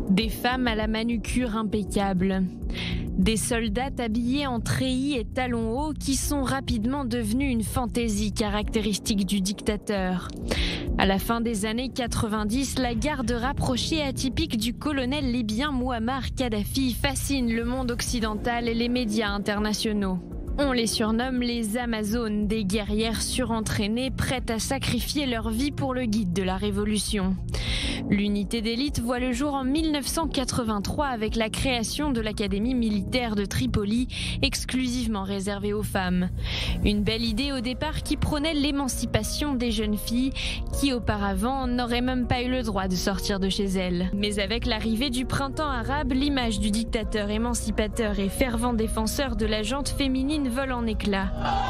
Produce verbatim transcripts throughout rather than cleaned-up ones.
Des femmes à la manucure impeccable. Des soldats habillés en treillis et talons hauts qui sont rapidement devenus une fantaisie caractéristique du dictateur. À la fin des années quatre-vingt-dix, la garde rapprochée atypique du colonel libyen Mouammar Kadhafi fascine le monde occidental et les médias internationaux. On les surnomme les Amazones, des guerrières surentraînées prêtes à sacrifier leur vie pour le guide de la révolution. L'unité d'élite voit le jour en mille neuf cent quatre-vingt-trois avec la création de l'Académie militaire de Tripoli, exclusivement réservée aux femmes. Une belle idée au départ qui prônait l'émancipation des jeunes filles qui auparavant n'auraient même pas eu le droit de sortir de chez elles. Mais avec l'arrivée du printemps arabe, l'image du dictateur émancipateur et fervent défenseur de la gente féminine vole en éclats.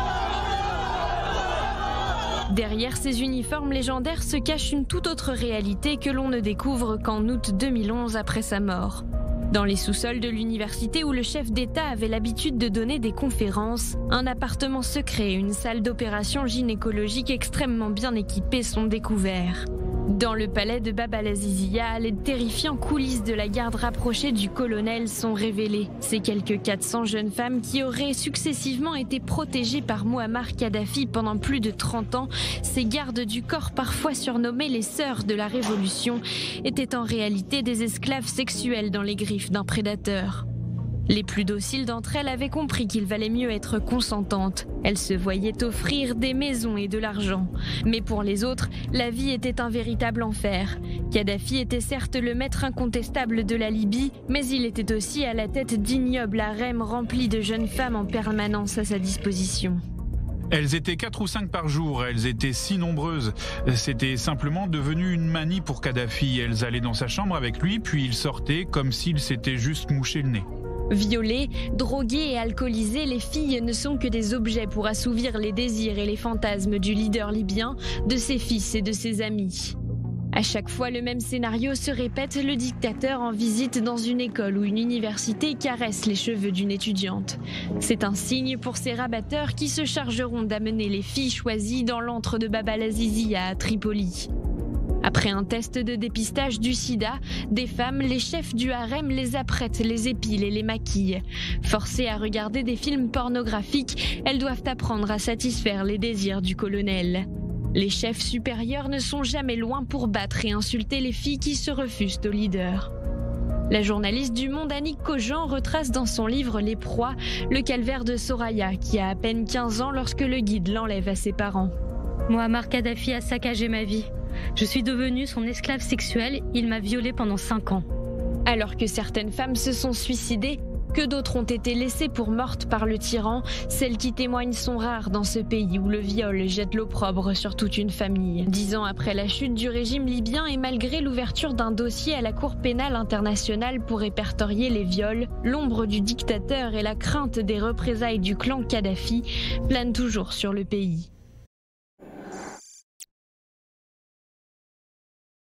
Derrière ces uniformes légendaires se cache une toute autre réalité que l'on ne découvre qu'en août deux mille onze après sa mort. Dans les sous-sols de l'université où le chef d'État avait l'habitude de donner des conférences, un appartement secret et une salle d'opération gynécologique extrêmement bien équipés sont découverts. Dans le palais de Bab al-Azizia, les terrifiants coulisses de la garde rapprochée du colonel sont révélées. Ces quelques quatre cents jeunes femmes qui auraient successivement été protégées par Mouammar Kadhafi pendant plus de trente ans, ces gardes du corps parfois surnommées les sœurs de la révolution, étaient en réalité des esclaves sexuels dans les griffes d'un prédateur. Les plus dociles d'entre elles avaient compris qu'il valait mieux être consentantes. Elles se voyaient offrir des maisons et de l'argent. Mais pour les autres, la vie était un véritable enfer. Kadhafi était certes le maître incontestable de la Libye, mais il était aussi à la tête d'ignobles harems remplis de jeunes femmes en permanence à sa disposition. Elles étaient quatre ou cinq par jour, elles étaient si nombreuses. C'était simplement devenu une manie pour Kadhafi. Elles allaient dans sa chambre avec lui, puis il sortait comme s'il s'était juste mouché le nez. Violées, droguées et alcoolisées, les filles ne sont que des objets pour assouvir les désirs et les fantasmes du leader libyen, de ses fils et de ses amis. À chaque fois, le même scénario se répète, le dictateur en visite dans une école ou une université caresse les cheveux d'une étudiante. C'est un signe pour ces rabatteurs qui se chargeront d'amener les filles choisies dans l'antre de Bab al-Azizia à Tripoli. Après un test de dépistage du sida, des femmes, les chefs du harem les apprêtent, les épilent et les maquillent. Forcées à regarder des films pornographiques, elles doivent apprendre à satisfaire les désirs du colonel. Les chefs supérieurs ne sont jamais loin pour battre et insulter les filles qui se refusent au leader. La journaliste du Monde Annick Cogent retrace dans son livre Les Proies le calvaire de Soraya, qui a à peine quinze ans lorsque le guide l'enlève à ses parents. Mouammar Kadhafi a saccagé ma vie. Je suis devenue son esclave sexuelle, il m'a violée pendant cinq ans. Alors que certaines femmes se sont suicidées, que d'autres ont été laissées pour mortes par le tyran, celles qui témoignent sont rares dans ce pays où le viol jette l'opprobre sur toute une famille. Dix ans après la chute du régime libyen et malgré l'ouverture d'un dossier à la Cour pénale internationale pour répertorier les viols, l'ombre du dictateur et la crainte des représailles du clan Kadhafi planent toujours sur le pays.